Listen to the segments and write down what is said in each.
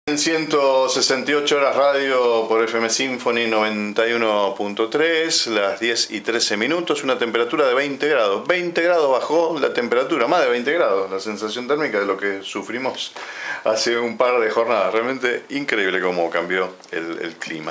En 168 horas radio por FM Symphony 91.3, las 10 y 13 minutos, una temperatura de 20 grados. 20 grados bajó la temperatura, más de 20 grados, la sensación térmica de lo que sufrimos hace un par de jornadas. Realmente increíble cómo cambió el clima.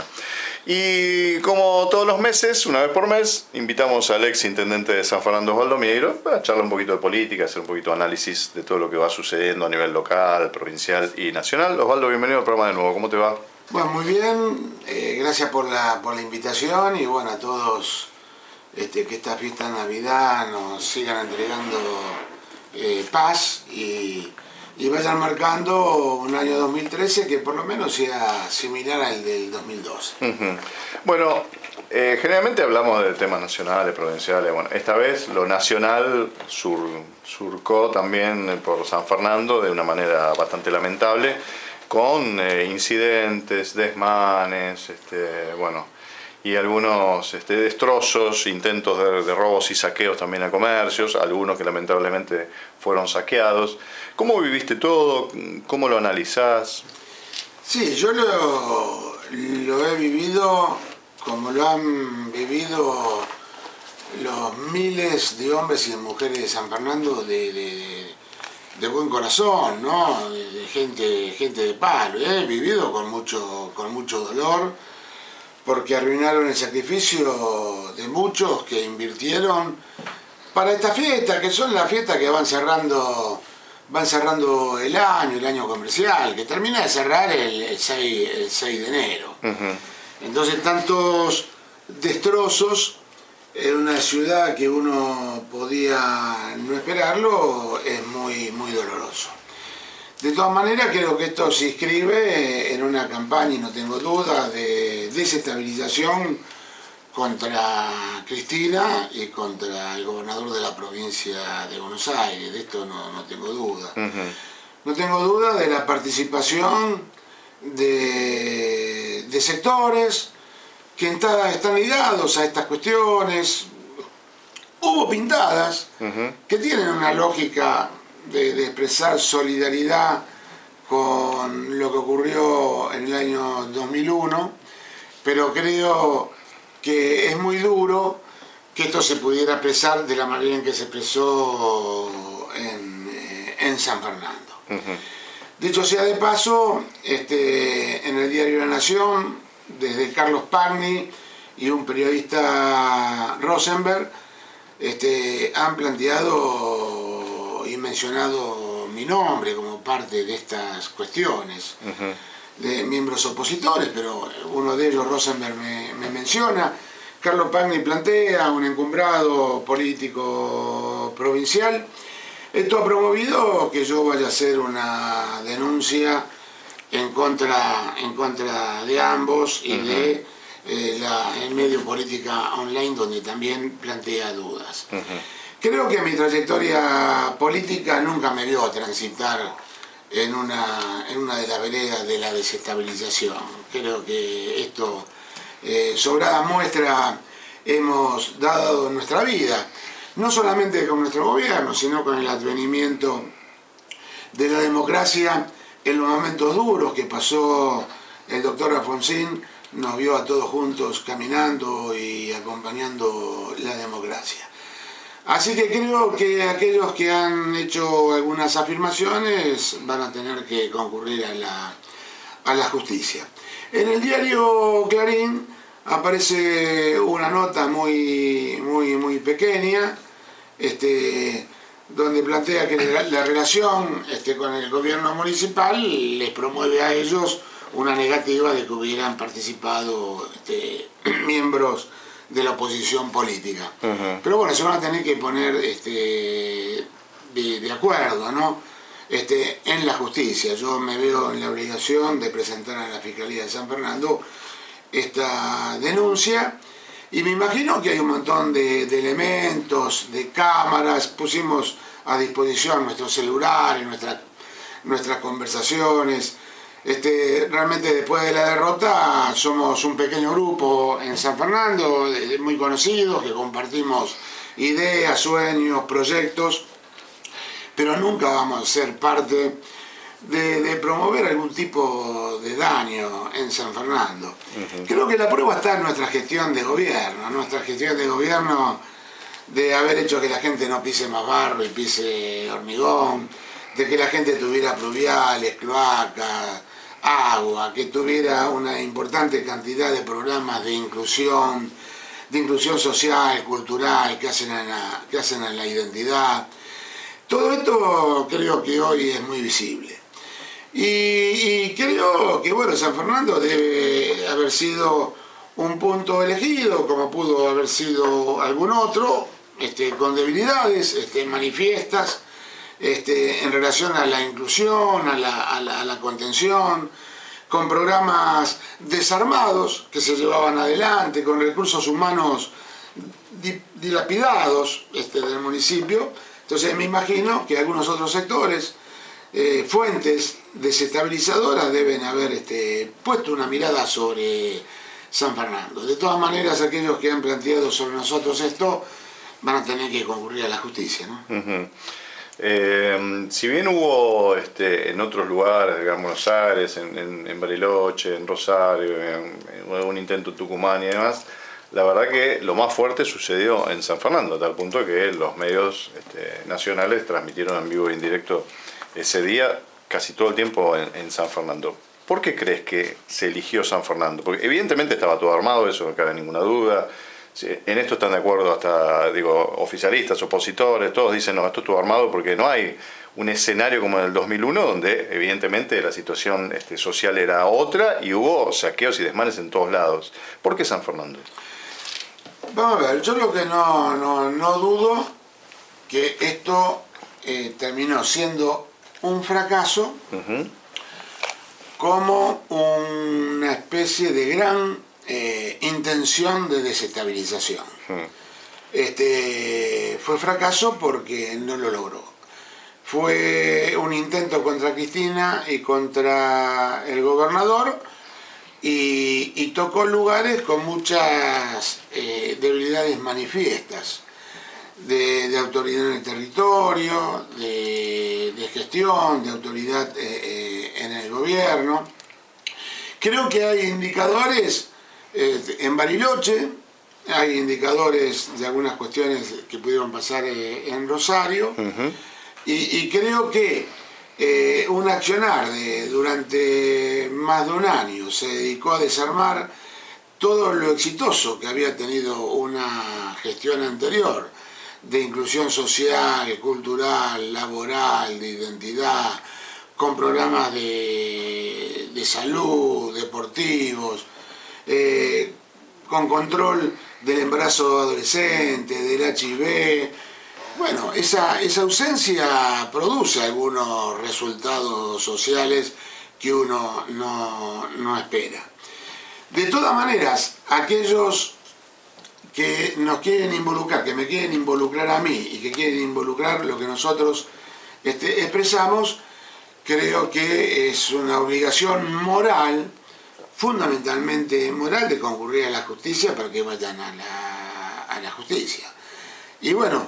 Y como todos los meses, una vez por mes, invitamos al ex intendente de San Fernando, Osvaldo Mieiro, para charlar un poquito de política, hacer un poquito de análisis de todo lo que va sucediendo a nivel local, provincial y nacional. Osvaldo, bienvenido al programa de nuevo. ¿Cómo te va? Bueno, muy bien. Gracias por la invitación y bueno, a todos que esta fiesta de Navidad nos sigan entregando paz y vayan marcando un año 2013 que por lo menos sea similar al del 2012. Bueno, generalmente hablamos de temas nacionales, provinciales. Bueno, esta vez lo nacional surcó también por San Fernando de una manera bastante lamentable, con incidentes, desmanes, y algunos destrozos, intentos de robos y saqueos también a comercios, algunos que lamentablemente fueron saqueados. ¿Cómo viviste todo? ¿Cómo lo analizás? Sí, yo lo he vivido como lo han vivido los miles de hombres y mujeres de San Fernando de buen corazón, ¿no? De gente de palo. He vivido con mucho dolor, porque arruinaron el sacrificio de muchos que invirtieron para esta fiesta, que son las fiestas que van cerrando el año comercial, que termina de cerrar el 6 de enero. Entonces, tantos destrozos en una ciudad que uno podía no esperarlo es muy doloroso. De todas maneras, creo que esto se inscribe en una campaña, y no tengo duda, de desestabilización contra Cristina y contra el gobernador de la provincia de Buenos Aires. De esto no tengo duda. No tengo duda de la participación de sectores que están ligados a estas cuestiones. Hubo pintadas que tienen una lógica de expresar solidaridad con lo que ocurrió en el año 2001, pero creo que es muy duro que esto se pudiera expresar de la manera en que se expresó en San Fernando. Dicho sea de paso, en el diario La Nación, desde Carlos Pagni y un periodista Rosenberg, han planteado y mencionado mi nombre como parte de estas cuestiones, de miembros opositores, pero uno de ellos, Rosenberg, me menciona. Carlos Pagni plantea un encumbrado político provincial. Esto ha promovido que yo vaya a hacer una denuncia en contra de ambos y de el medio Política Online, donde también plantea dudas. Creo que mi trayectoria política nunca me vio transitar en una de las veredas de la desestabilización. Creo que esto, sobrada muestra, hemos dado en nuestra vida, no solamente con nuestro gobierno, sino con el advenimiento de la democracia en los momentos duros que pasó el doctor Alfonsín. Nos vio a todos juntos caminando y acompañando la democracia. Así que creo que aquellos que han hecho algunas afirmaciones van a tener que concurrir a la justicia. En el diario Clarín aparece una nota muy pequeña, donde plantea que la relación con el gobierno municipal les promueve a ellos una negativa de que hubieran participado miembros de la oposición política. Pero bueno, se van a tener que poner de acuerdo, ¿no? En la justicia. Yo me veo en la obligación de presentar a la Fiscalía de San Fernando esta denuncia, y me imagino que hay un montón de elementos, de cámaras. Pusimos a disposición nuestros celulares, nuestras conversaciones. Realmente después de la derrota somos un pequeño grupo en San Fernando, muy conocidos, que compartimos ideas, sueños, proyectos, pero nunca vamos a ser parte de promover algún tipo de daño en San Fernando. Creo que la prueba está en nuestra gestión de gobierno, de haber hecho que la gente no pise más barro y pise hormigón, de que la gente tuviera pluviales, cloacas, agua, que tuviera una importante cantidad de programas de inclusión social, cultural, que hacen a la identidad. Todo esto creo que hoy es muy visible. Y creo que bueno, San Fernando debe haber sido un punto elegido, como pudo haber sido algún otro, con debilidades manifiestas en relación a la inclusión, a la contención, con programas desarmados que se llevaban adelante, con recursos humanos dilapidados del municipio. Entonces me imagino que algunos otros sectores, fuentes desestabilizadoras, deben haber puesto una mirada sobre San Fernando. De todas maneras, aquellos que han planteado sobre nosotros esto van a tener que concurrir a la justicia, ¿no? Si bien hubo en otros lugares, en Buenos Aires, en Bariloche, en Rosario, en un intento en Tucumán y demás, la verdad que lo más fuerte sucedió en San Fernando, a tal punto que los medios nacionales transmitieron en vivo e en directo ese día casi todo el tiempo en San Fernando. ¿Por qué crees que se eligió San Fernando? Porque evidentemente estaba todo armado, eso no cabe ninguna duda. En esto están de acuerdo hasta, oficialistas, opositores, todos dicen, no, esto estuvo armado porque no hay un escenario como en el 2001, donde evidentemente la situación social era otra y hubo saqueos y desmanes en todos lados. ¿Por qué San Fernando? Vamos a ver, yo lo que no dudo que esto terminó siendo un fracaso, como una especie de gran intención de desestabilización. Fue fracaso porque no lo logró. Fue un intento contra Cristina y contra el gobernador, y tocó lugares con muchas debilidades manifiestas de autoridad en el territorio, de gestión, de autoridad en el gobierno. Creo que hay indicadores en Bariloche, hay indicadores de algunas cuestiones que pudieron pasar en Rosario, y creo que un accionar durante más de un año se dedicó a desarmar todo lo exitoso que había tenido una gestión anterior de inclusión social, cultural, laboral, de identidad, con programas de salud, deportivos, con control del embarazo adolescente, del HIV. Bueno, esa ausencia produce algunos resultados sociales que uno no espera. De todas maneras, aquellos que nos quieren involucrar, que me quieren involucrar a mí y que quieren involucrar lo que nosotros expresamos, creo que es una obligación moral, fundamentalmente moral, de concurrir a la justicia para que vayan a la justicia. Y bueno,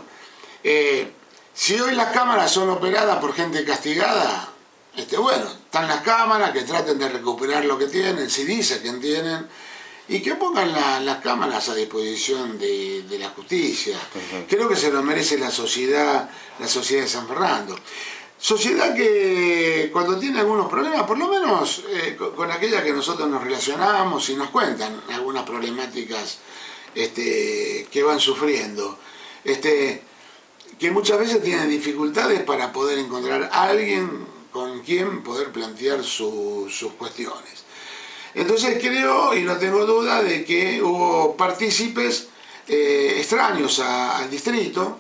si hoy las cámaras son operadas por gente castigada, bueno, están las cámaras, que traten de recuperar lo que tienen, si dice que tienen, y que pongan las cámaras a disposición de la justicia. Creo que se lo merece la sociedad de San Fernando. Sociedad que cuando tiene algunos problemas, por lo menos con aquella que nosotros nos relacionamos y nos cuentan algunas problemáticas que van sufriendo, que muchas veces tienen dificultades para poder encontrar a alguien con quien poder plantear sus cuestiones. Entonces creo, y no tengo duda, de que hubo partícipes extraños al distrito.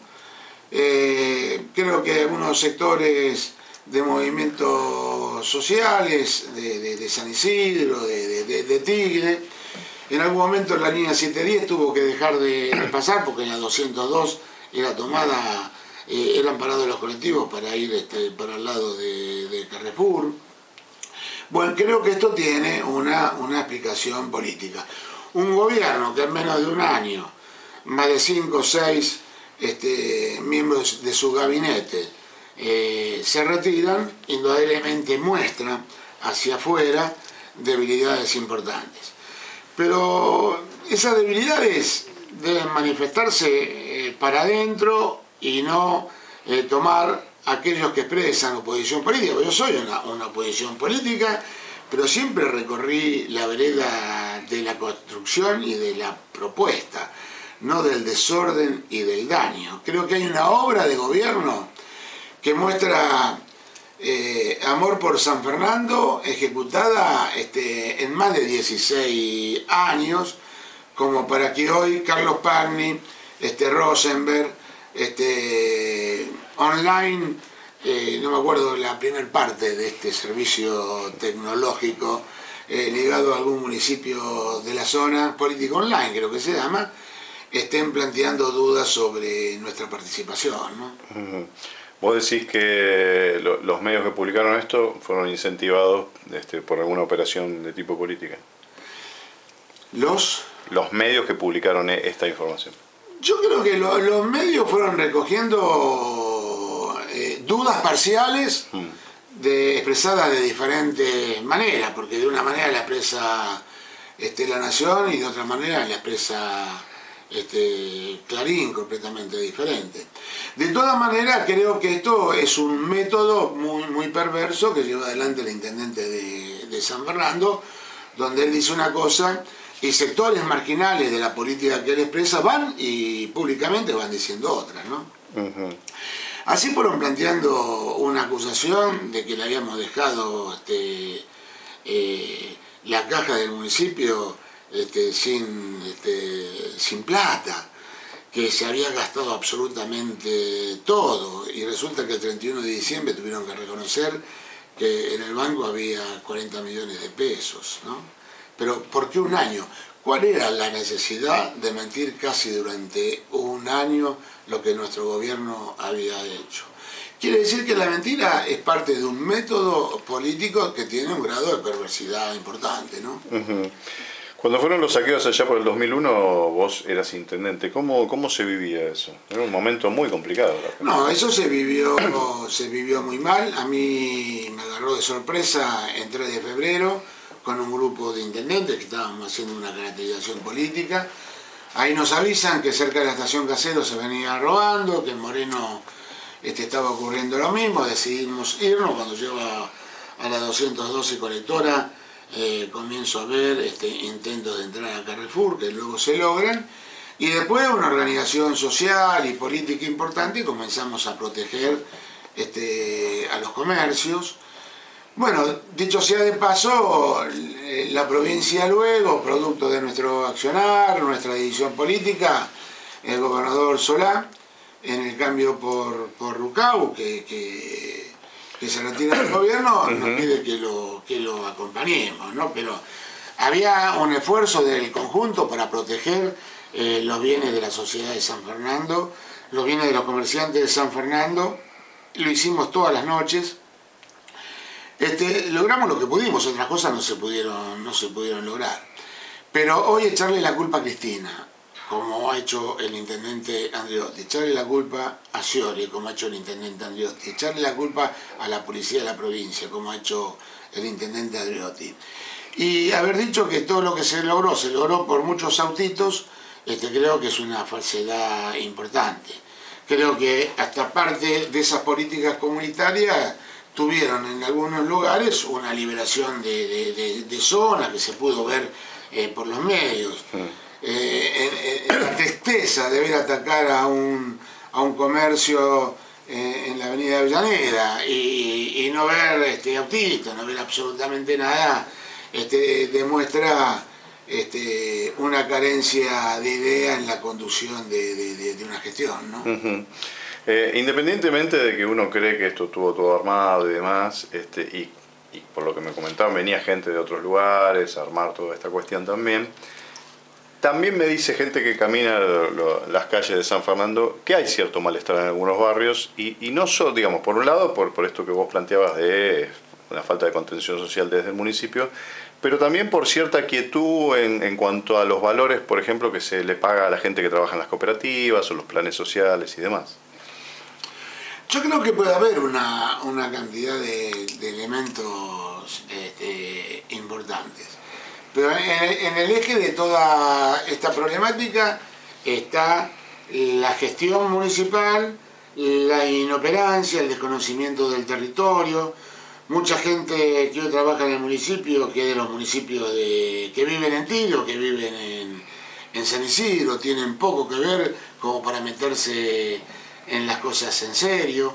Creo que algunos sectores de movimientos sociales, de San Isidro, de Tigre, en algún momento la línea 710 tuvo que dejar de pasar porque en la 202 era tomada, eran parados los colectivos para ir para el lado de Carrefour. Bueno, creo que esto tiene una explicación política. Un gobierno que en menos de un año, más de 5 o 6 miembros de su gabinete se retiran, indudablemente muestra hacia afuera debilidades importantes. Pero esas debilidades deben manifestarse para adentro y no tomar aquellos que expresan oposición política. Yo soy una oposición política, pero siempre recorrí la vereda de la construcción y de la propuesta, no del desorden y del daño. Creo que hay una obra de gobierno que muestra amor por San Fernando, ejecutada en más de 16 años, como para que hoy Carlos Pagni, Rosenberg, online, no me acuerdo la primera parte de este servicio tecnológico ligado a algún municipio de la zona, Política Online creo que se llama, estén planteando dudas sobre nuestra participación, ¿no? Vos decís que los medios que publicaron esto fueron incentivados por alguna operación de tipo política. Los medios que publicaron esta información. Yo creo que los medios fueron recogiendo dudas parciales expresadas de diferentes maneras, porque de una manera la expresa La Nación y de otra manera la expresa Clarín, completamente diferente. De todas maneras, creo que esto es un método muy perverso que lleva adelante el intendente de San Fernando, donde él dice una cosa y sectores marginales de la política que él expresa van y públicamente van diciendo otras, ¿no? Así fueron planteando una acusación de que le habíamos dejado la caja del municipio sin plata, que se había gastado absolutamente todo, y resulta que el 31 de diciembre tuvieron que reconocer que en el banco había 40 millones de pesos, ¿no? Pero ¿por qué un año? ¿Cuál era la necesidad de mentir casi durante un año lo que nuestro gobierno había hecho? Quiere decir que la mentira es parte de un método político que tiene un grado de perversidad importante, ¿no? Cuando fueron los saqueos allá por el 2001, vos eras intendente. ¿Cómo se vivía eso? Era un momento muy complicado. No, eso se vivió muy mal. A mí me agarró de sorpresa el 3 de febrero con un grupo de intendentes que estábamos haciendo una caracterización política. Ahí nos avisan que cerca de la estación Casero se venía robando, que en Moreno estaba ocurriendo lo mismo. Decidimos irnos. Cuando llego a la 212 colectora, comienzo a ver intentos de entrar a Carrefour, que luego se logran, y después una organización social y política importante, y comenzamos a proteger a los comercios. Bueno, dicho sea de paso, la provincia luego, producto de nuestro accionar, nuestra decisión política, el gobernador Solá, en el cambio por Rucau, que se retira del gobierno, nos pide que lo acompañemos, ¿no? Pero había un esfuerzo del conjunto para proteger los bienes de la sociedad de San Fernando, los bienes de los comerciantes de San Fernando. Lo hicimos todas las noches. Logramos lo que pudimos, otras cosas no se pudieron lograr. Pero hoy echarle la culpa a Cristina, como ha hecho el intendente Andreotti, echarle la culpa a Scioli, como ha hecho el intendente Andreotti, echarle la culpa a la policía de la provincia, como ha hecho el intendente Andreotti, y haber dicho que todo lo que se logró por muchos autitos, creo que es una falsedad importante. Creo que hasta parte de esas políticas comunitarias tuvieron en algunos lugares una liberación de zonas que se pudo ver por los medios. La tristeza de ver atacar a un comercio en la avenida Avellaneda y no ver autistas, no ver absolutamente nada, demuestra una carencia de idea en la conducción de una gestión, ¿no? Independientemente de que uno cree que esto estuvo todo armado y demás, y por lo que me comentaban, venía gente de otros lugares a armar toda esta cuestión también. También me dice gente que camina las calles de San Fernando que hay cierto malestar en algunos barrios y no solo, digamos, por un lado, por esto que vos planteabas de una falta de contención social desde el municipio, pero también por cierta quietud en cuanto a los valores, por ejemplo, que se le paga a la gente que trabaja en las cooperativas o los planes sociales y demás. Yo creo que puede haber una cantidad de elementos importantes. Pero en el eje de toda esta problemática está la gestión municipal, la inoperancia, el desconocimiento del territorio. Mucha gente que hoy trabaja en el municipio, que es de los municipios que viven en Tiro, que viven en San Isidro, tienen poco que ver como para meterse en las cosas en serio.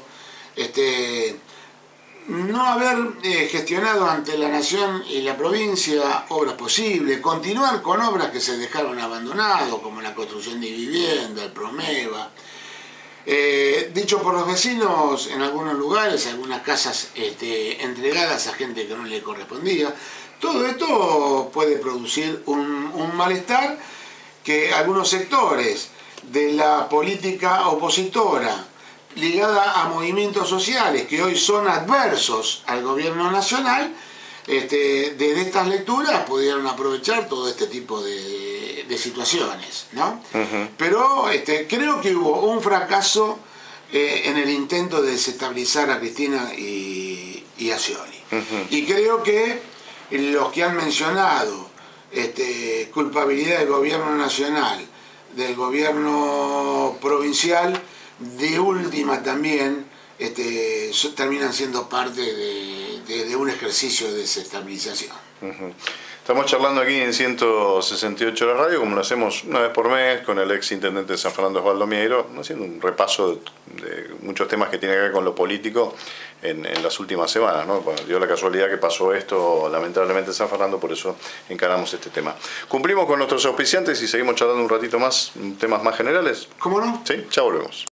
No haber gestionado ante la nación y la provincia obras posibles, continuar con obras que se dejaron abandonadas, como la construcción de vivienda, el Promeva, dicho por los vecinos en algunos lugares, algunas casas entregadas a gente que no le correspondía. Todo esto puede producir un malestar que algunos sectores de la política opositora ligada a movimientos sociales que hoy son adversos al gobierno nacional, de estas lecturas pudieron aprovechar todo este tipo de situaciones, ¿no? Pero creo que hubo un fracaso en el intento de desestabilizar a Cristina y a Scioli. Y creo que los que han mencionado culpabilidad del gobierno nacional, del gobierno provincial, de última también terminan siendo parte de un ejercicio de desestabilización. Estamos charlando aquí en 168 Horas Radio, como lo hacemos una vez por mes, con el ex intendente de San Fernando, Osvaldo Mieiro, haciendo un repaso de muchos temas que tienen que ver con lo político en las últimas semanas, ¿no? Bueno, dio la casualidad que pasó esto lamentablemente en San Fernando, por eso encaramos este tema. Cumplimos con nuestros auspiciantes y seguimos charlando un ratito más, temas más generales. ¿Cómo no? Sí, ya volvemos.